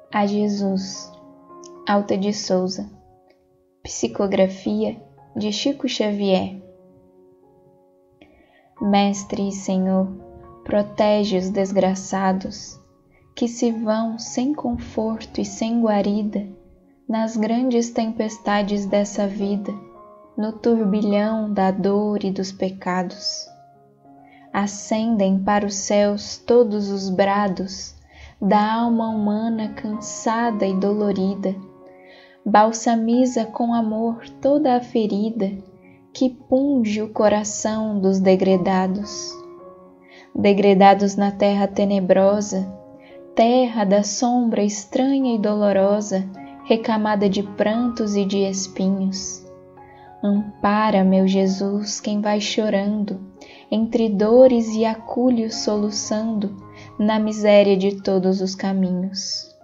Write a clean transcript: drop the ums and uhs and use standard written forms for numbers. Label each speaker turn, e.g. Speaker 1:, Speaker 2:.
Speaker 1: A Jesus, Alta de Souza. Psicografia de Chico Xavier. Mestre e Senhor, protege os desgraçados que se vão sem conforto e sem guarida nas grandes tempestades dessa vida, no turbilhão da dor e dos pecados. Ascendem para os céus todos os brados da alma humana cansada e dolorida, balsamiza com amor toda a ferida que punge o coração dos degredados. Degredados na terra tenebrosa, terra da sombra estranha e dolorosa, recamada de prantos e de espinhos. Ampara, meu Jesus, quem vai chorando, entre dores e aculhos soluçando, na miséria de todos os caminhos.